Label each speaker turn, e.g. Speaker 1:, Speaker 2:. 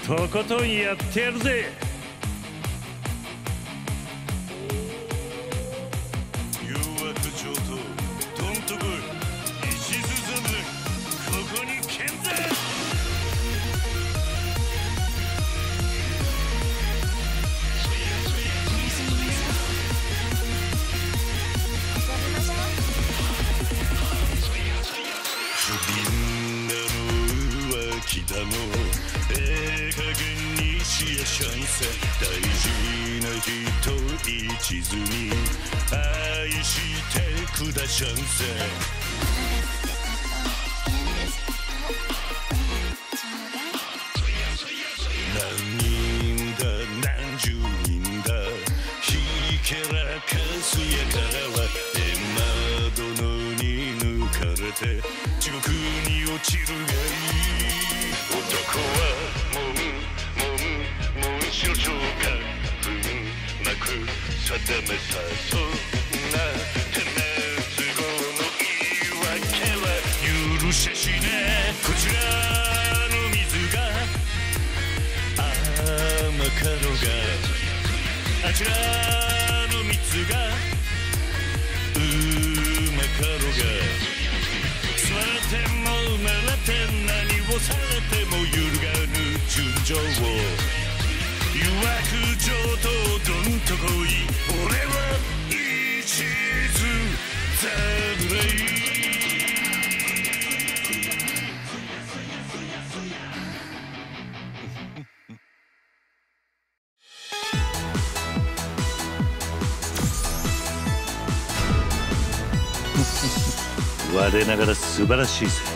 Speaker 1: とことんやってやるぜ。誘惑上等、どんとこい。一途侍、ここに健在。だの加減にしやしゃんせ。大事な人一途に愛してくだしゃんせ。何人だ何十人だひけらかすやからはエマ殿に抜かれて地獄に落ちるがいい。男は紋章かふんなく定めたそんなてめえ都合の言い訳は許しゃしね。こちらの水が甘かろがあちらの蜜がうまかろが座れてもならて何をされても揺るがぬ純情を誘惑上等どんとこい。俺は一途侍。我ながら素晴らしいぜ。